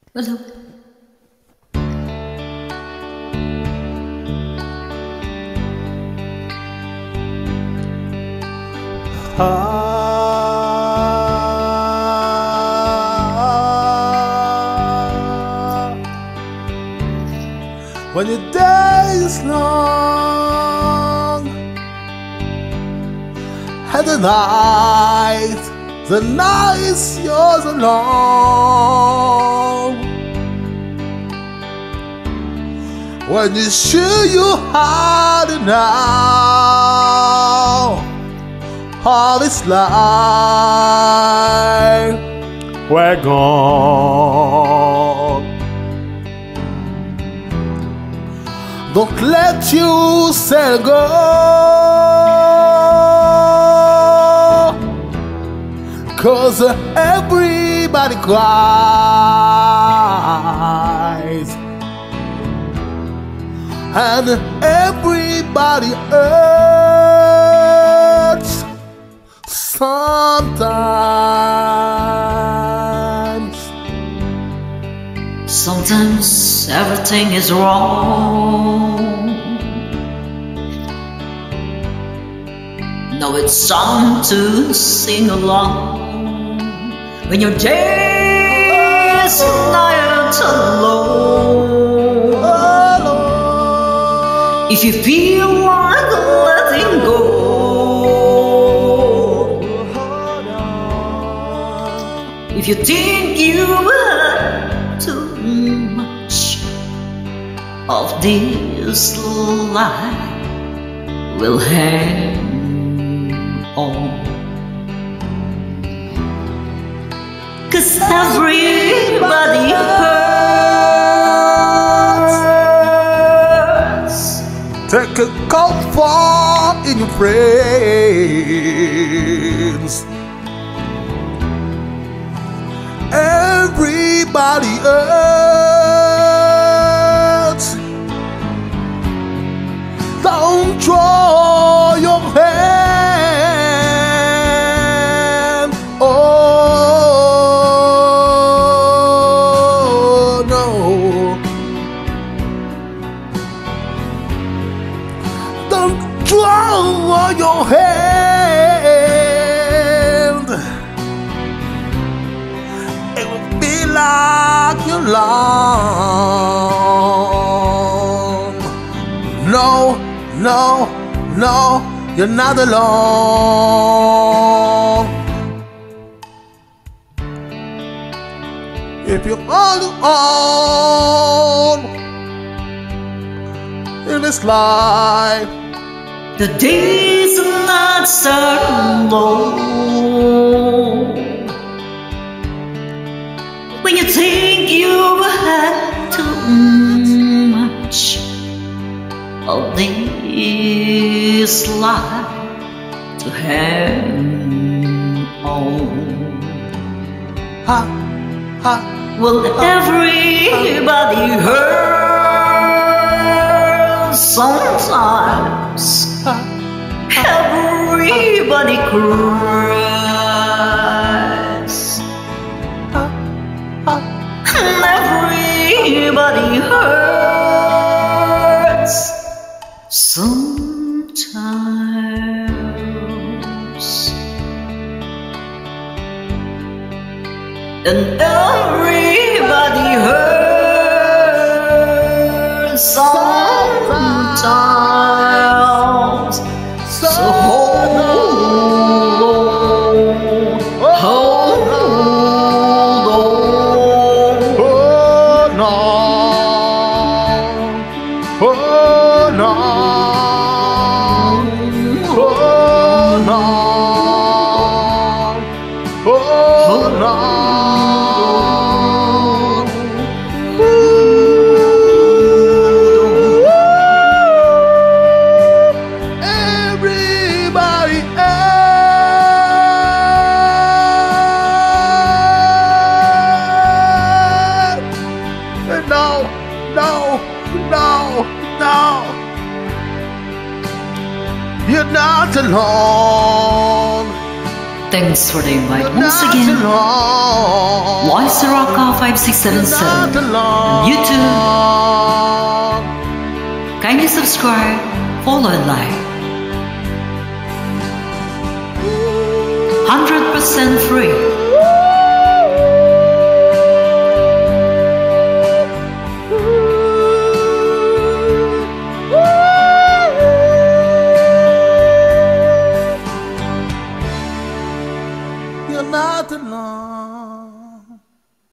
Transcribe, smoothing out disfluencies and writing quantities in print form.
Hello. When your day is long and the night is yours alone. When you sure you hard enough, all this life we're gone. Don't let yourself go, 'cause everybody cries and everybody hurts sometimes. Sometimes everything is wrong. Now it's time to sing along. When your days are night alone, if you feel like letting go, if you think you've had too much of this life, will hang on. 'Cause everybody hurts. Take a comfort in your friends. Everybody hurts. Don't draw your hand. Oh no. Don't draw your hand. It will be like you're alone. No, no, no, you're not alone. If you're all alone in this life, The days and nights are long. When you think you've had too much of this life to hang on. ha, ha, Well, everybody hurts sometimes. ha, Everybody cries. ha, ha. And everybody hurts sometimes. And everybody hurts sometimes. So hold on, hold on. Oh no, oh no, oh no, oh no. Everybody else. No, no, no, no. You're not alone. Thanks for the invite once again. Voice Rocka 5677 on YouTube. Kindly subscribe, follow and like. 100% free.